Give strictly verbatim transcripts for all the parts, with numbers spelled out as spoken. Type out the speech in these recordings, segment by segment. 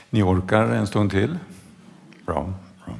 Ni orkar en stund till? Bra. Bra.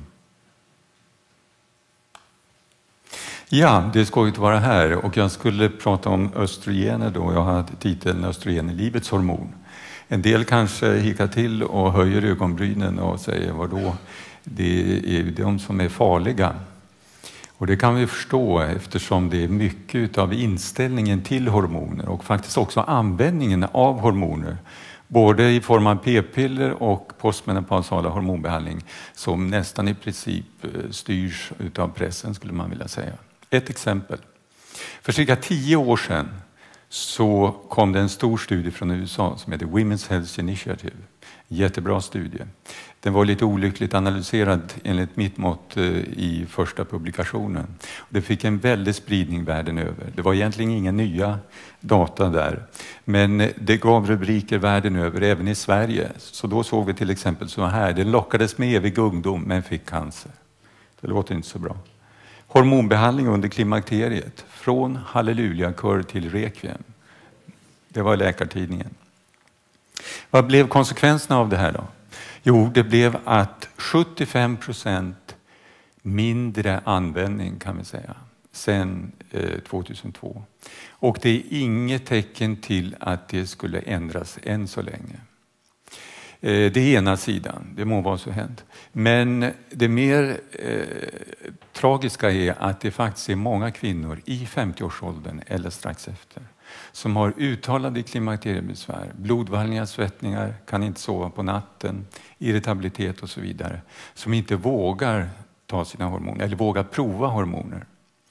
Ja, det är skojigt att vara här och jag skulle prata om östrogener då. Jag har titeln Östrogen i livets hormon. En del kanske hickar till och höjer ögonbrynen och säger vadå? Det är de som är farliga. Och det kan vi förstå eftersom det är mycket av inställningen till hormoner och faktiskt också användningen av hormoner. Både i form av p-piller och postmenopausala hormonbehandling som nästan i princip styrs av pressen skulle man vilja säga. Ett exempel. För cirka tio år sedan så kom det en stor studie från U S A som heter Women's Health Initiative. Jättebra studie. Den var lite olyckligt analyserad enligt mitt mått i första publikationen. Det fick en väldig spridning världen över. Det var egentligen inga nya data där. Men det gav rubriker världen över, även i Sverige. Så då såg vi till exempel så här. Det lockades med evig ungdom men fick cancer. Det låter inte så bra. Hormonbehandling under klimakteriet. Från hallelujakör till rekviem. Det var Läkartidningen. Vad blev konsekvenserna av det här då? Jo, det blev att sjuttiofem procent mindre användning kan vi säga sedan eh, tjugohundratvå. Och det är inget tecken till att det skulle ändras än så länge. Eh, det är ena sidan, det må vara så hänt. Men det mer eh, tragiska är att det faktiskt är många kvinnor i femtioårsåldern eller strax efter som har uttalade klimakteriebesvär, blodvallningar, svettningar, kan inte sova på natten, irritabilitet och så vidare, som inte vågar ta sina hormoner eller vågar prova hormoner.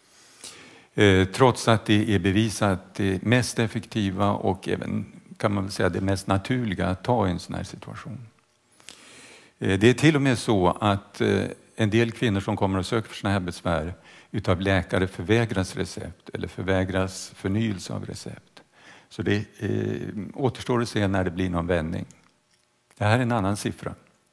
Eh, trots att det är bevisat det mest effektiva och även kan man väl säga det mest naturliga att ta i en sån här situation. Eh, det är till och med så att eh, en del kvinnor som kommer och söker för såna här besvär utav läkare förvägras recept eller förvägras förnyelse av recept. Så det eh, återstår att se när det blir någon vändning. Det här är en annan siffra.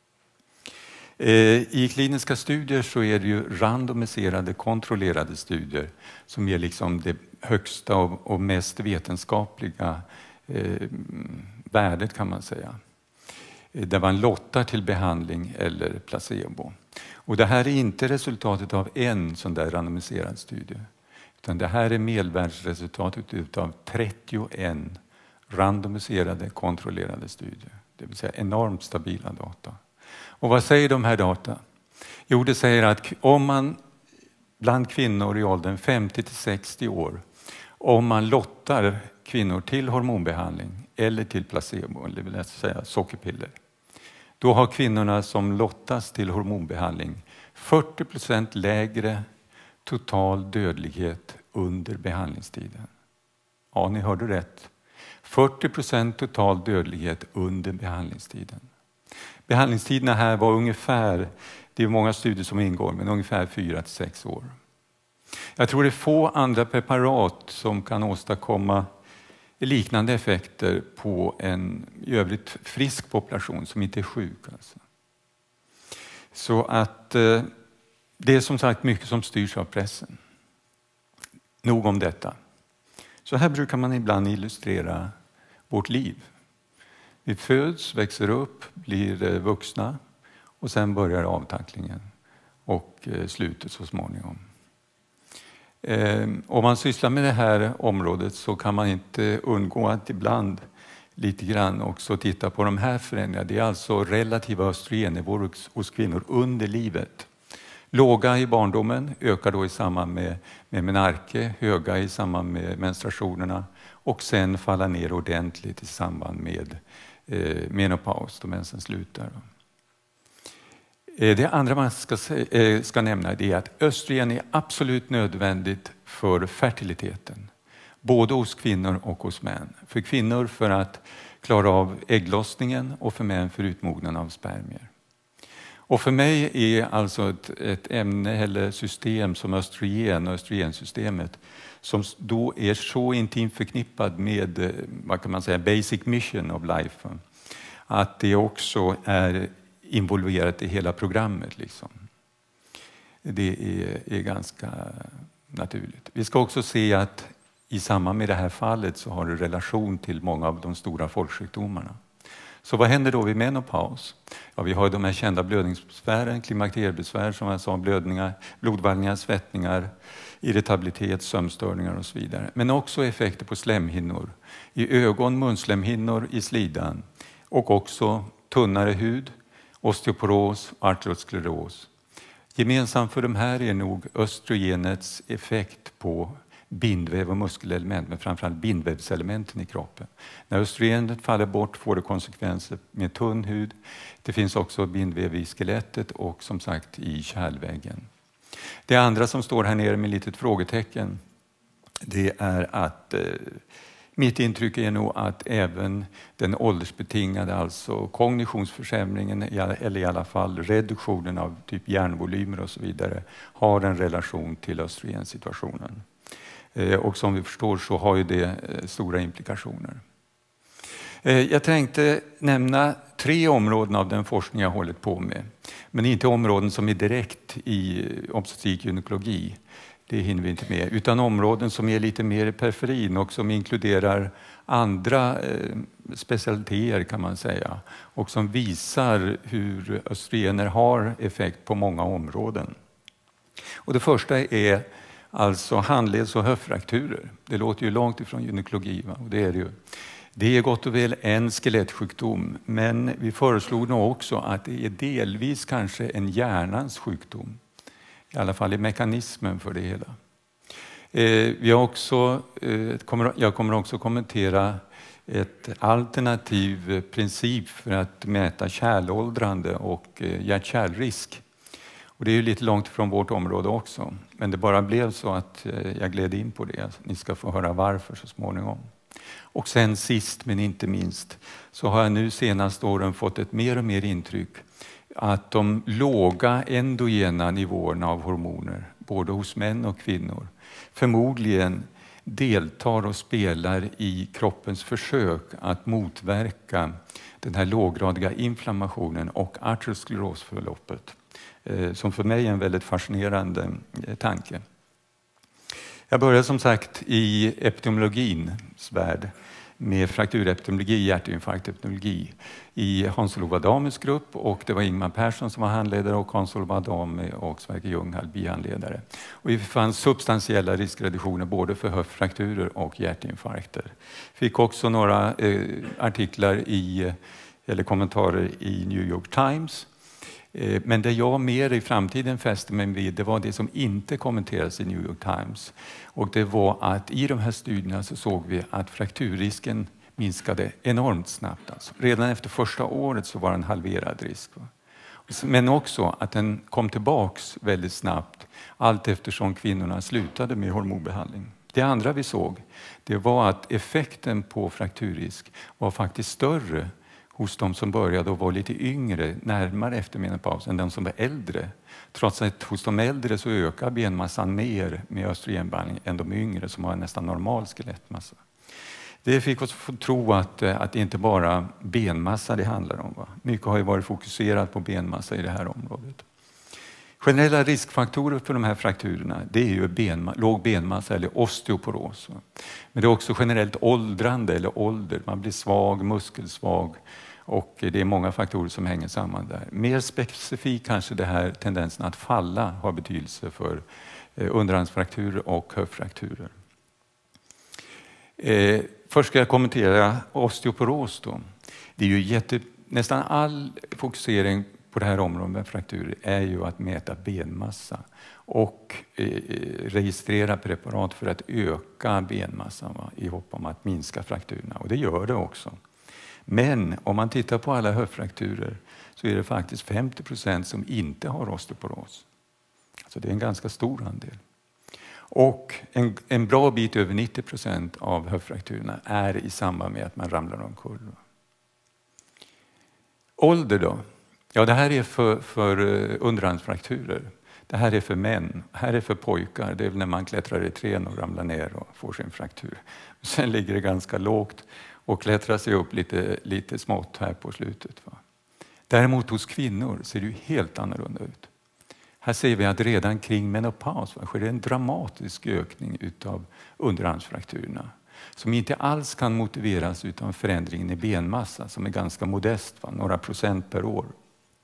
Eh, I kliniska studier så är det ju randomiserade, kontrollerade studier som ger liksom det högsta och, och mest vetenskapliga eh, värdet kan man säga. Eh, där man lottar till behandling eller placebo. Och det här är inte resultatet av en sån där randomiserad studie. Utan det här är medelvärdsresultatet av trettioen randomiserade kontrollerade studier. Det vill säga enormt stabila data. Och vad säger de här data? Jo, det säger att om man bland kvinnor i åldern femtio till sextio år, om man lottar kvinnor till hormonbehandling eller till placebo, eller vill jag säga sockerpiller, då har kvinnorna som lottas till hormonbehandling fyrtio procent lägre total dödlighet under behandlingstiden. Ja, ni hörde rätt. fyrtio procent total dödlighet under behandlingstiden. Behandlingstiderna här var ungefär, det är många studier som ingår, men ungefär fyra till sex år. Jag tror det är få andra preparat som kan åstadkomma liknande effekter på en i övrigt frisk population som inte är sjuk. Alltså. Så att eh, det är som sagt mycket som styrs av pressen. Nog om detta. Så här brukar man ibland illustrera vårt liv. Vi föds, växer upp, blir eh, vuxna och sen börjar avtacklingen och eh, slutet så småningom. Eh, om man sysslar med det här området så kan man inte undgå att ibland lite grann också titta på de här förändringarna. Det är alltså relativa östrogennivåer hos kvinnor under livet. Låga i barndomen ökar då i samband med, med menarke, höga i samband med menstruationerna och sen falla ner ordentligt i samband med eh, menopaus då mensen slutar. Det andra man ska, ska nämna är att östrogen är absolut nödvändigt för fertiliteten. Både hos kvinnor och hos män. För kvinnor för att klara av ägglossningen och för män för utmognaden av spermier. Och för mig är alltså ett, ett ämne eller system som östrogen och östrogensystemet som då är så intimt förknippad med, vad kan man säga, basic mission of life. Att det också är involverat i hela programmet. Liksom. Det är, är ganska naturligt. Vi ska också se att i samband med det här fallet så har det relation till många av de stora folksjukdomarna. Så vad händer då vid menopaus? Ja, vi har de här kända blödningsbesvären, klimakteriebesvär som jag sa, blödningar, blodvallningar, svettningar, irritabilitet, sömnstörningar och så vidare. Men också effekter på slemhinnor, i ögon, munslemhinnor, i slidan och också tunnare hud, osteoporos och arterioskleros. Gemensamt för de här är nog östrogenets effekt på bindväv och muskelelement, men framförallt bindvävselementen i kroppen. När östrogenet faller bort får det konsekvenser med tunn hud. Det finns också bindväv i skelettet och som sagt i kärlväggen. Det andra som står här nere med ett litet frågetecken, det är att eh, mitt intryck är nog att även den åldersbetingade, alltså kognitionsförsämringen eller i alla fall reduktionen av typ hjärnvolymer och så vidare har en relation till östrogensituationen. Och som vi förstår så har ju det stora implikationer. Jag tänkte nämna tre områden av den forskning jag hållit på med. Men inte områden som är direkt i obstetrik gynekologi. Det hinner vi inte med. Utan områden som är lite mer i periferin och som inkluderar andra specialiteter kan man säga. Och som visar hur östrogener har effekt på många områden. Och det första är alltså handleds- och höftfrakturer. Det låter ju långt ifrån gynekologi, va? Och det är det ju. Det är gott och väl en skelettsjukdom, men vi föreslog nog också att det är delvis kanske en hjärnans sjukdom. I alla fall i mekanismen för det hela. Eh, vi har också, eh, kommer, jag kommer också kommentera ett alternativ princip för att mäta kärlåldrande och eh, hjärt-kärlrisk. Och det är ju lite långt från vårt område också. Men det bara blev så att jag gled in på det. Ni ska få höra varför så småningom. Och sen sist men inte minst så har jag nu senaste åren fått ett mer och mer intryck att de låga endogena nivåerna av hormoner, både hos män och kvinnor, förmodligen deltar och spelar i kroppens försök att motverka den här låggradiga inflammationen och arteriosklerosförloppet. Som för mig är en väldigt fascinerande tanke. Jag började som sagt i epidemiologins värld med frakturepidemiologi, hjärtinfarktepidemiologi i Hans-Olof Adames grupp, och det var Ingmar Persson som var handledare och Hans-Olof Adame och Sverker Ljunghall bihandledare. Och det fanns substantiella riskreduktioner både för höftfrakturer och hjärtinfarkter. Fick också några eh, artiklar i, eller kommentarer i New York Times. Men det jag mer i framtiden fäste mig vid, det var det som inte kommenteras i New York Times. Och det var att i de här studierna så såg vi att frakturrisken minskade enormt snabbt. Alltså. Redan efter första året så var det en halverad risk. Men också att den kom tillbaks väldigt snabbt allt eftersom kvinnorna slutade med hormonbehandling. Det andra vi såg, det var att effekten på frakturrisk var faktiskt större hos de som började och var lite yngre, närmare efter menopaus, än de som var äldre. Trots att hos de äldre så ökar benmassan mer med östrogenbehandling än de yngre som har en nästan normal skelettmassa. Det fick oss att tro att, att det inte bara benmassa det handlar om. Va? Mycket har ju varit fokuserat på benmassa i det här området. Generella riskfaktorer för de här frakturerna, det är ju benma, låg benmassa eller osteoporos. Va? Men det är också generellt åldrande eller ålder. Man blir svag, muskelsvag. Och det är många faktorer som hänger samman där. Mer specifikt kanske det här tendensen att falla har betydelse för underarmsfrakturer och höftfrakturer. Eh, först ska jag kommentera osteoporos då. Det är ju jätte, nästan all fokusering på det här området med frakturer är ju att mäta benmassa och eh, registrera preparat för att öka benmassan, va, i hopp om att minska frakturerna. Och det gör det också. Men om man tittar på alla höftfrakturer så är det faktiskt femtio procent som inte har osteoporos. Så det är en ganska stor andel. Och en, en bra bit över nittio procent av höftfrakturerna är i samband med att man ramlar omkull. Ålder då? Ja, det här är för, för underarmsfrakturer. Det här är för män. Här är för pojkar. Det är när man klättrar i träd och ramlar ner och får sin fraktur. Sen ligger det ganska lågt och klättrar sig upp lite, lite smått här på slutet. Va? Däremot hos kvinnor ser det ju helt annorlunda ut. Här ser vi att redan kring menopaus va, sker det en dramatisk ökning utav underarmsfrakturerna. Som inte alls kan motiveras utan förändringen i benmassa som är ganska modest, va, några procent per år.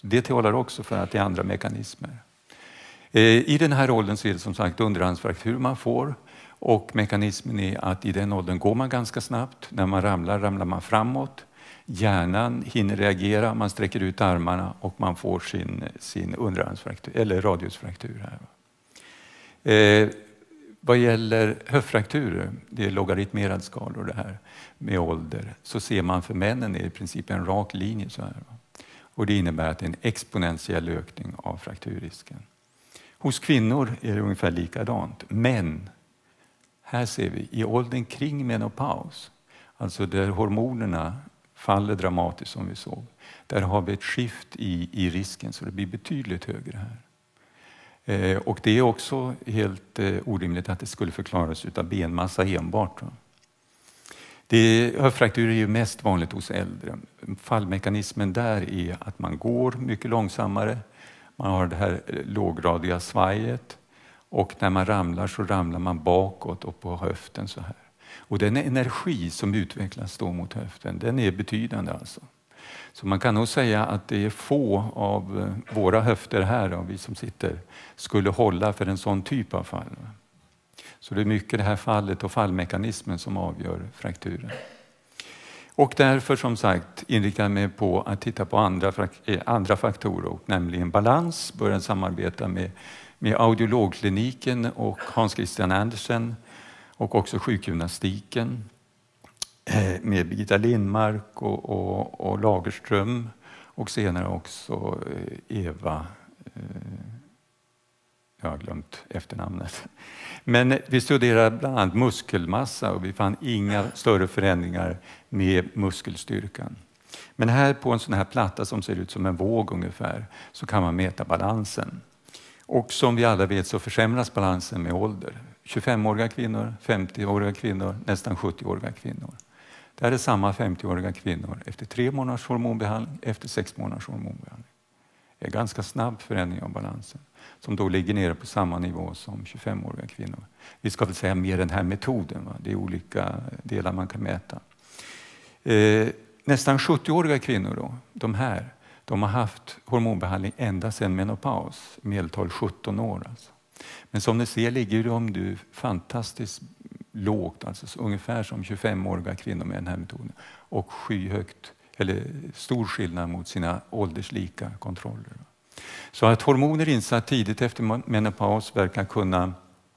Så det talar också för att det är andra mekanismer. I den här åldern så är det som sagt underhandsfraktur man får. Och mekanismen är att i den åldern går man ganska snabbt. När man ramlar, ramlar man framåt. Hjärnan hinner reagera, man sträcker ut armarna och man får sin, sin underhandsfraktur, eller radiusfraktur här. Eh, vad gäller höftfrakturer, det är logaritmerad skalor det här med ålder, så ser man för männen är i princip en rak linje så här. Och det innebär att det är en exponentiell ökning av frakturrisken. Hos kvinnor är det ungefär likadant, men här ser vi i åldern kring menopaus, alltså där hormonerna faller dramatiskt som vi såg. Där har vi ett skift i, i risken så det blir betydligt högre här. Eh, och det är också helt eh, orimligt att det skulle förklaras av benmassa enbart. Då. Det, höftfrakturer är ju mest vanligt hos äldre. Fallmekanismen där är att man går mycket långsammare. Man har det här lågradiga svajet och när man ramlar så ramlar man bakåt och på höften så här. Och den energi som utvecklas då mot höften, den är betydande alltså. Så man kan nog säga att det är få av våra höfter här, då, vi som sitter, skulle hålla för en sån typ av fall. Så det är mycket det här fallet och fallmekanismen som avgör frakturen. Och därför som sagt inriktar jag mig på att titta på andra, andra faktorer, nämligen balans, börja samarbeta med, med audiologkliniken och Hans Christian Andersen och också sjukgymnastiken med Birgitta Lindmark och, och, och Lagerström och senare också Eva, jag har glömt efternamnet. Men vi studerade bland annat muskelmassa och vi fann inga större förändringar med muskelstyrkan. Men här på en sån här platta som ser ut som en våg ungefär så kan man mäta balansen. Och som vi alla vet så försämras balansen med ålder. tjugofemåriga kvinnor, femtioåriga kvinnor, nästan sjuttioåriga kvinnor. Det här är samma femtioåriga kvinnor efter tre månaders hormonbehandling, efter sex månaders hormonbehandling. Det är ganska snabb förändring av balansen som då ligger nere på samma nivå som tjugofemåriga kvinnor. Vi ska väl säga mer den här metoden, va? Det är olika delar man kan mäta. Eh, nästan sjuttioåriga kvinnor då, de här, de har haft hormonbehandling ända sedan menopaus, medeltal sjutton år alltså. Men som ni ser ligger de nu fantastiskt lågt, alltså ungefär som tjugofemåriga kvinnor med den här metoden. Och skyhögt, eller stor skillnad mot sina ålderslika kontroller. Så att hormoner insatt tidigt efter menopaus verkar kunna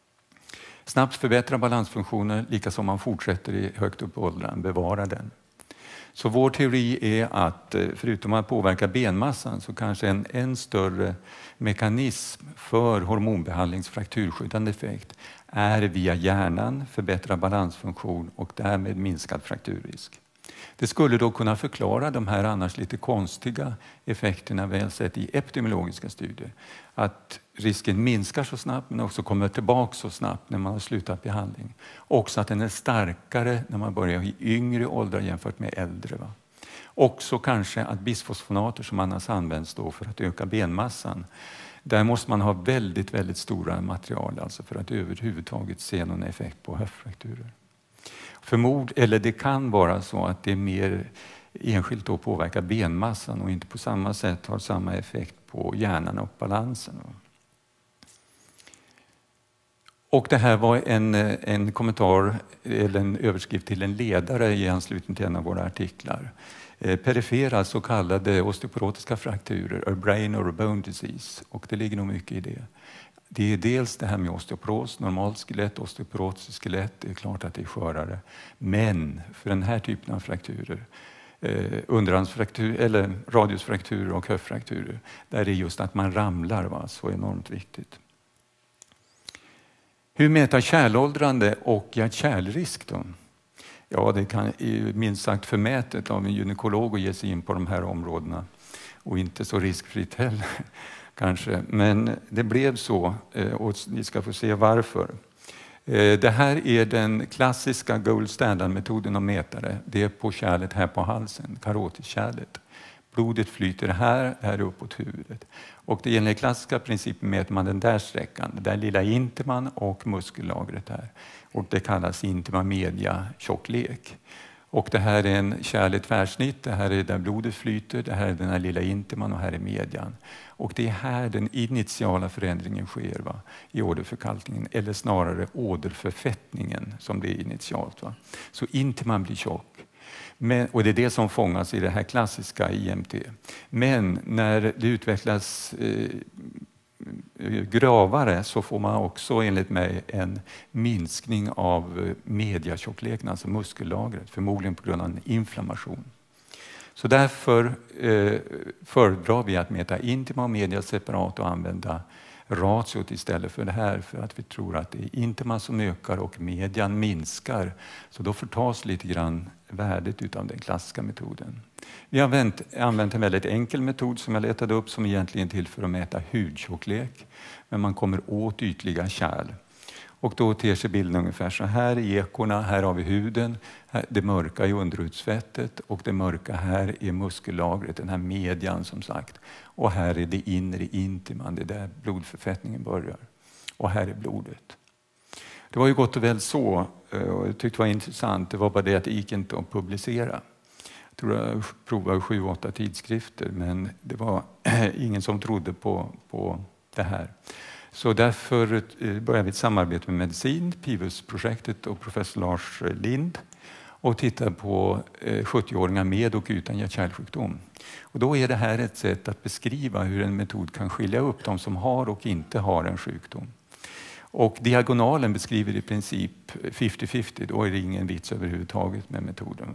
snabbt förbättra balansfunktioner, lika som man fortsätter i högt upp i åldern, bevara den. Så vår teori är att förutom att påverka benmassan så kanske en än större mekanism för hormonbehandlings frakturskyddande effekt är via hjärnan förbättra balansfunktion och därmed minskad frakturrisk. Det skulle då kunna förklara de här annars lite konstiga effekterna vi har sett i epidemiologiska studier. Att risken minskar så snabbt men också kommer tillbaka så snabbt när man har slutat behandling. Också att den är starkare när man börjar i yngre åldrar jämfört med äldre. Va? Också kanske att bisfosfonater som annars används då för att öka benmassan. Där måste man ha väldigt, väldigt stora material alltså för att överhuvudtaget se någon effekt på höftfrakturer. Förmod, eller det kan vara så att det är mer enskilt då påverkar benmassan och inte på samma sätt har samma effekt på hjärnan och balansen. Och det här var en, en kommentar eller en överskrift till en ledare i anslutning till en av våra artiklar. Perifera så kallade osteoporotiska frakturer, a brain or a bone disease, och det ligger nog mycket i det. Det är dels det här med osteoporos, normalt skelett, osteoporotiskt skelett, det är klart att det är skörare. Men för den här typen av frakturer, eh, underhandsfraktur, eller radiusfrakturer och höftfrakturer, där är just att man ramlar, va, så enormt viktigt. Hur mäta kärlåldrande och hjärt-kärlrisk då? Ja, det kan minst sagt förmätet av en gynekolog att ge sig in på de här områdena och inte så riskfritt heller. Kanske, men det blev så och ni ska få se varför. Det här är den klassiska gold standard-metoden att mäta det. Det är på kärlet här på halsen, karotiskärlet. Blodet flyter här, här uppåt huvudet. Och det gäller klassiska principen mäter man den där sträckan, det där lilla intiman och muskellagret här. Och det kallas intima media tjocklek. Och det här är en kärlig tvärsnitt, det här är där blodet flyter, det här är den här lilla intiman och här är median. Och det är här den initiala förändringen sker, va? I åderförkalkningen, eller snarare åderförfettningen som det är initialt. Va? Så intiman blir tjock. Men, och det är det som fångas i det här klassiska I M T. Men när det utvecklas eh, gravare så får man också enligt mig en minskning av mediatjockleken, alltså muskellagret, förmodligen på grund av en inflammation. Så därför eh, föredrar vi att mäta intima och media separat och använda ratiot istället för det här, för att vi tror att det är intima som ökar och median minskar. Så då förtas lite grann värdet av den klassiska metoden. Vi har använt, använt en väldigt enkel metod som jag letade upp som egentligen är till för att mäta hudtjocklek. Men man kommer åt ytliga kärl. Och då ter sig bilden ungefär så här i ekorna. Här har vi huden, det mörka är underhudsfettet och det mörka här är muskellagret, den här median som sagt. Och här är det inre intiman, det är där blodförfettningen börjar. Och här är blodet. Det var ju gott och väl så, och jag tyckte det var intressant. Det var bara det att det gick inte att publicera. Jag tror jag provade sju, åtta tidskrifter, men det var ingen som trodde på, på det här. Så därför började vi ett samarbete med medicin, Pivus-projektet och professor Lars Lind, och tittade på sjuttio-åringar med och utan hjärt-kärlsjukdom. Och då är det här ett sätt att beskriva hur en metod kan skilja upp de som har och inte har en sjukdom. Och diagonalen beskriver i princip femtio femtio, då är det ingen vits överhuvudtaget med metoden.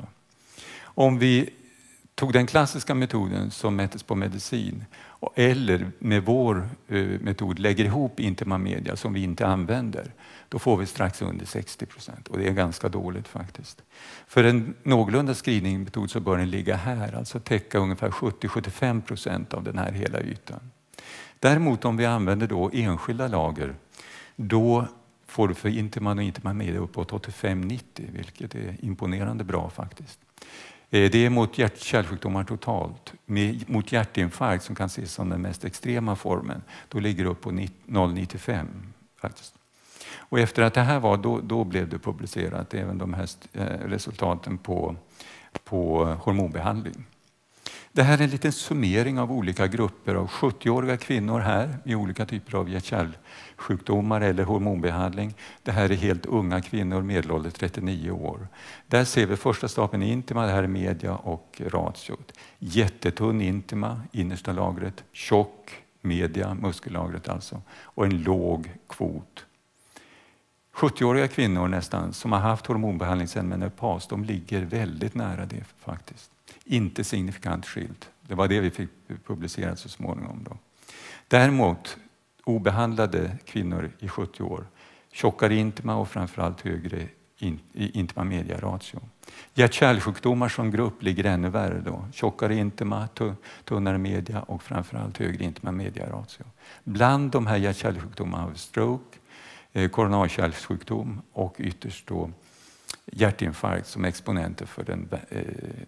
Om vi tog den klassiska metoden som mättes på medicin eller med vår metod lägger ihop intima media som vi inte använder, då får vi strax under sextio procent. Och det är ganska dåligt faktiskt. För en någorlunda screeningmetod så bör den ligga här, alltså täcka ungefär sjuttio till sjuttiofem procent av den här hela ytan. Däremot om vi använder då enskilda lager, då får du för intima och intima media uppåt åttiofem till nittio, vilket är imponerande bra faktiskt. Det är mot hjärt-kärlsjukdomar totalt. Med, mot hjärtinfarkt som kan ses som den mest extrema formen, då ligger det upp på noll komma nittiofem faktiskt. Och efter att det här var, då, då blev det publicerat även de här resultaten på, på hormonbehandling. Det här är en liten summering av olika grupper av sjuttio-åriga kvinnor här med olika typer av hjärt-kärlsjukdomar eller hormonbehandling. Det här är helt unga kvinnor, medelålder trettionio år. Där ser vi första stapeln intima, det här är media och ratiot. Jättetunn intima, innersta lagret, tjock media, muskellagret alltså, och en låg kvot. sjuttio-åriga kvinnor nästan som har haft hormonbehandling sedan menopaus, de ligger väldigt nära det faktiskt. Inte signifikant skilt. Det var det vi fick publicerat så småningom. Då. Däremot obehandlade kvinnor i sjuttio år, tjockare intima och framförallt högre in, intima media ratio. Hjärt-kärlsjukdomar som grupp ligger ännu värre då. Tjockare intima, tunnare media och framförallt högre intima media ratio. Bland de här hjärt-kärlsjukdomarna har vi stroke, koronarkärlsjukdom och ytterst då hjärtinfarkt som exponenter för den eh,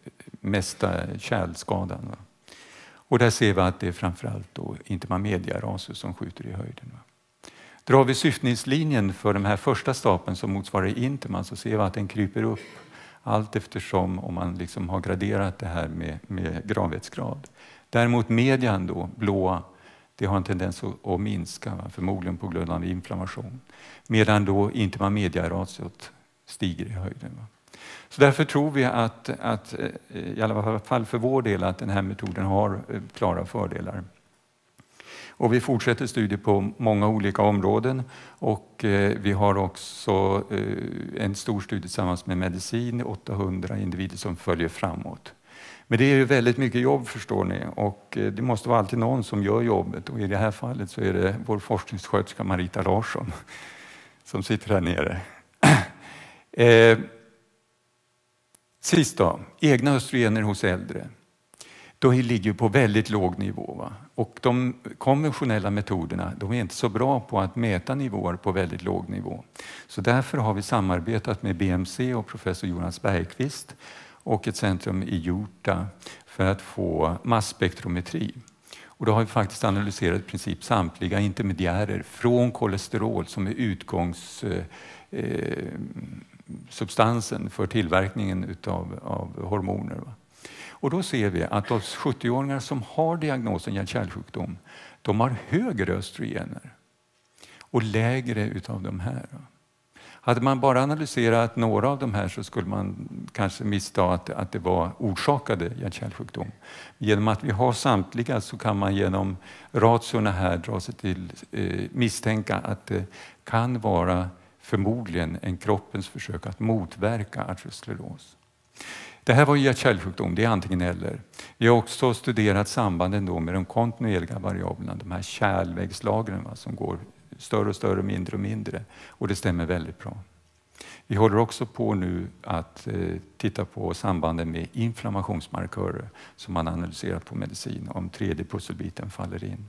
mesta kärlskadan. Va? Och där ser vi att det är framförallt då intima media ratio som skjuter i höjden. Va? Drar vi syftningslinjen för den här första stapeln som motsvarar intima, så ser vi att den kryper upp allt eftersom om man liksom har graderat det här med, med gravhetsgrad. Däremot median då, blåa, det har en tendens att, att minska, va? Förmodligen på grund av inflammation. Medan då intima media ratiot stiger i höjden. Va? Så därför tror vi att, att i alla fall för vår del att den här metoden har klara fördelar. Och vi fortsätter studier på många olika områden och vi har också en stor studie tillsammans med medicin, åttahundra individer som följer framåt. Men det är ju väldigt mycket jobb förstår ni och det måste vara alltid någon som gör jobbet och i det här fallet så är det vår forskningssköterska Marita Larsson som sitter här nere. Eh, sist då, egna östrogener hos äldre. Då ligger på väldigt låg nivå. Va? Och de konventionella metoderna, de är inte så bra på att mäta nivåer på väldigt låg nivå. Så därför har vi samarbetat med B M C och professor Jonas Bergqvist och ett centrum i Utah för att få masspektrometri. Och då har vi faktiskt analyserat i princip samtliga intermediärer från kolesterol som är utgångs... Eh, substansen för tillverkningen utav, av hormoner. Va? Och då ser vi att de sjuttio-åringar som har diagnosen hjärt-kärlsjukdom, de har högre östrogener och lägre utav de här. Va? Hade man bara analyserat några av de här så skulle man kanske missta att, att det var orsakade hjärt-kärlsjukdom. Genom att vi har samtliga så kan man genom ratiorna här dra sig till eh, misstänka att det kan vara förmodligen en kroppens försök att motverka arterioskleros. Det här var hjärt-kärlsjukdom, det är antingen eller. Vi har också studerat sambanden då med de kontinuerliga variablerna, de här kärlväggslagren va, som går större och större, mindre och mindre. Och det stämmer väldigt bra. Vi håller också på nu att eh, titta på sambanden med inflammationsmarkörer som man analyserat på medicin om tredje pusselbiten faller in.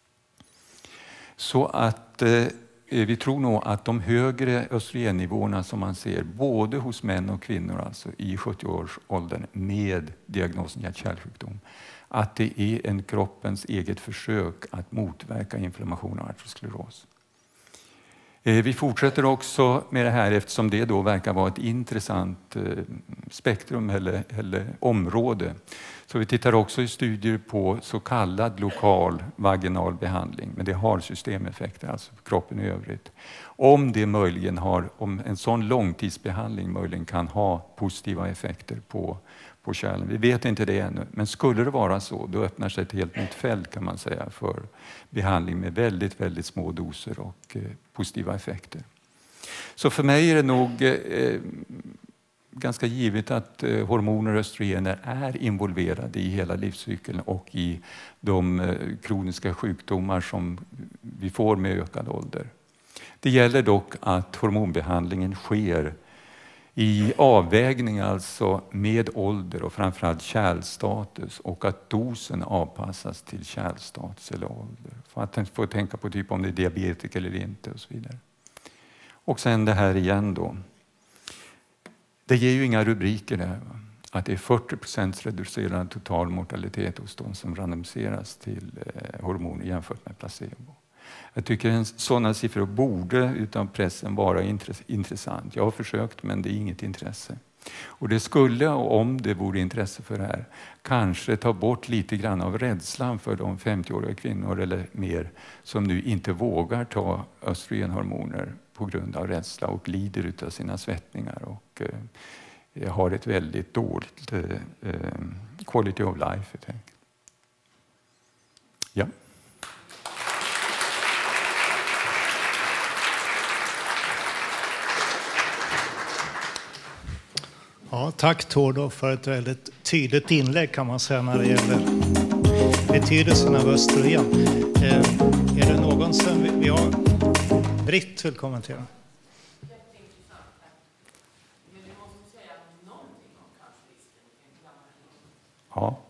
Så att eh, vi tror nog att de högre östrogennivåerna som man ser både hos män och kvinnor alltså i sjuttio-årsåldern med diagnosen hjärt-kärlsjukdom, att det är en kroppens eget försök att motverka inflammation och arterioskleros. Vi fortsätter också med det här eftersom det då verkar vara ett intressant spektrum eller, eller område. Så vi tittar också i studier på så kallad lokal vaginal behandling, men det har systemeffekter, alltså på kroppen i övrigt. Om det möjligen har, om en sån långtidsbehandling möjligen kan ha positiva effekter på på kärlen. Vi vet inte det ännu, men skulle det vara så, då öppnar sig ett helt nytt fält kan man säga för behandling med väldigt, väldigt små doser och eh, positiva effekter. Så för mig är det nog eh, ganska givet att eh, hormoner och östrogener är involverade i hela livscykeln och i de eh, kroniska sjukdomar som vi får med ökad ålder. Det gäller dock att hormonbehandlingen sker i avvägning alltså med ålder och framförallt kärlstatus och att dosen avpassas till kärlstatus eller ålder. För att få tänka på typ om det är diabetik eller inte och så vidare. Och sen det här igen då. Det ger ju inga rubriker där. Va? Att det är fyrtio procent reducerad total mortalitet hos de som randomiseras till eh, hormoner jämfört med placebo. Jag tycker en sådana siffror borde utan pressen vara intressant. Jag har försökt men det är inget intresse. Och det skulle, om det vore intresse för det här, kanske ta bort lite grann av rädslan för de femtio-åriga kvinnor eller mer som nu inte vågar ta östrogenhormoner på grund av rädsla och lider utav sina svettningar och eh, har ett väldigt dåligt eh, quality of life. Jag tänker. Ja. Ja, tack Tord för ett väldigt tydligt inlägg kan man säga när det gäller betydelsen av östrogen. Eh, är det någon som vi, vi har Britt vill kommentera? Ja.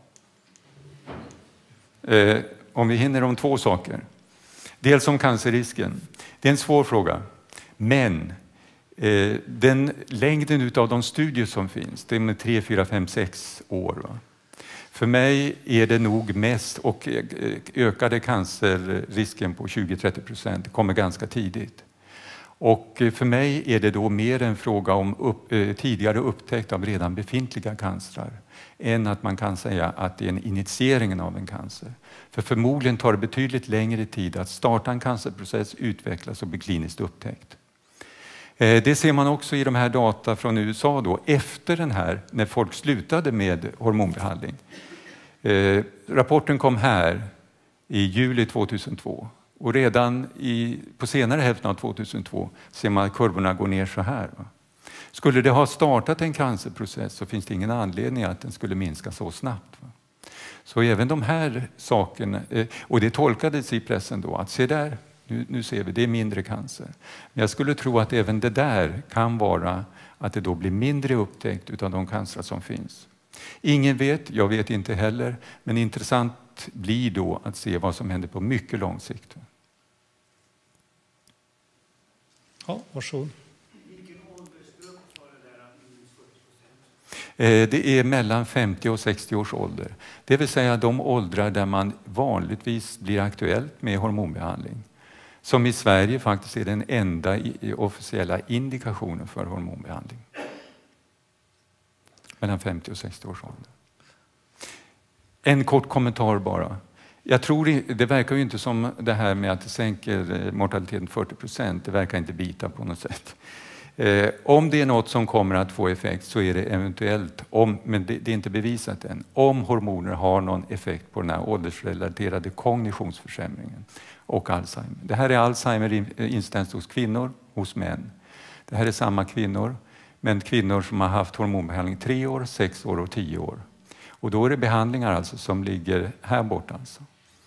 Eh, om vi hinner om två saker. Dels om cancerrisken. Det är en svår fråga. Men eh, den längden av de studier som finns, det är med tre, fyra, fem, sex år. Va? För mig är det nog mest, och ökade cancerrisken på tjugo till trettio procent kommer ganska tidigt. Och för mig är det då mer en fråga om upp, eh, tidigare upptäckt av redan befintliga cancrar än att man kan säga att det är en initieringen av en cancer. För förmodligen tar det betydligt längre tid att starta en cancerprocess, utvecklas och bli kliniskt upptäckt. Eh, det ser man också i de här data från U S A då, efter den här, när folk slutade med hormonbehandling. Eh, rapporten kom här i juli tvåtusentvå. Och redan i, på senare hälften av tvåtusentvå ser man att kurvorna går ner så här. Va? Skulle det ha startat en cancerprocess så finns det ingen anledning att den skulle minska så snabbt. Va? Så även de här sakerna, och det tolkades i pressen då, att se där, nu, nu ser vi, det är mindre cancer. Men jag skulle tro att även det där kan vara att det då blir mindre upptäckt utav de cancer som finns. Ingen vet, jag vet inte heller, men intressant blir då att se vad som händer på mycket lång sikt. Ja, varsågod. Vilken åldersgrupp var det där minus fyrtio procent? Det är mellan femtio och sextio års ålder. Det vill säga de åldrar där man vanligtvis blir aktuellt med hormonbehandling. som i Sverige faktiskt är den enda i officiella indikationen för hormonbehandling. Mellan femtio och sextio års ålder. En kort kommentar bara. Jag tror det verkar ju inte som det här med att det sänker mortaliteten fyrtio procent. Det verkar inte bita på något sätt. Eh, om det är något som kommer att få effekt så är det eventuellt, om, men det, det är inte bevisat än, om hormoner har någon effekt på den här åldersrelaterade kognitionsförsämringen och Alzheimer. Det här är Alzheimer-incidens hos kvinnor, hos män. Det här är samma kvinnor, men kvinnor som har haft hormonbehandling tre år, sex år och tio år. Och då är det behandlingar alltså som ligger här borta alltså,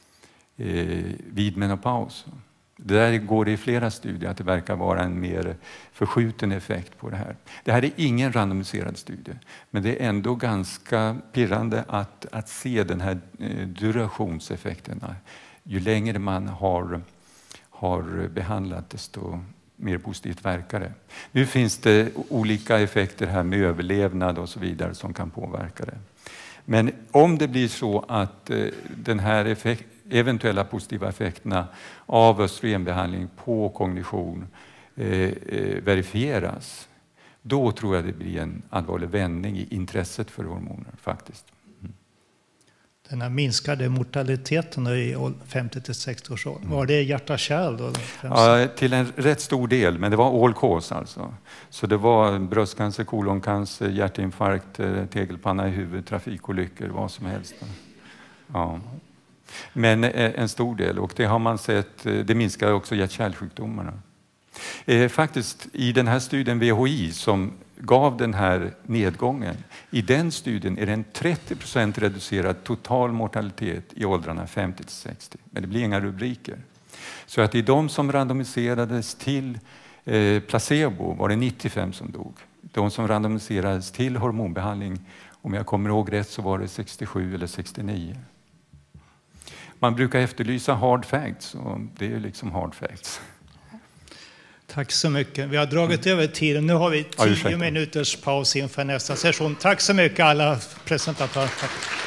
eh, vid menopaus. Det där går det i flera studier att det verkar vara en mer förskjuten effekt på det här. Det här är ingen randomiserad studie, men det är ändå ganska pirrande att, att se den här eh, durationseffekterna. Ju längre man har, har behandlat, desto mer positivt verkar det. Nu finns det olika effekter här med överlevnad och så vidare som kan påverka det. Men om det blir så att eh, den här effekt, eventuella positiva effekterna av östrogenbehandling på kognition eh, eh, verifieras, då tror jag det blir en allvarlig vändning i intresset för hormoner faktiskt. Mm. Den här minskade mortaliteten i femtio till sextio års ålder, var det hjärta-kärl då? Ja, till en rätt stor del, men det var all cause alltså. Så det var bröstcancer, koloncancer, hjärtinfarkt, tegelpanna i huvudet, trafikolyckor, vad som helst. Ja. Men en stor del, och det har man sett, det minskar också hjärt-kärlsjukdomarna. Faktiskt i den här studien V H I som gav den här nedgången, i den studien är det en trettio procent reducerad total mortalitet i åldrarna femtio till sextio. Men det blir inga rubriker. Så att i de som randomiserades till placebo var det nittiofem som dog. De som randomiserades till hormonbehandling, om jag kommer ihåg rätt, så var det sextiosju eller sextionio. Man brukar efterlysa hard facts, och det är ju liksom hard facts. Tack så mycket. Vi har dragit över tiden. Nu har vi tio minuters paus inför nästa session. Tack så mycket alla presentatörer.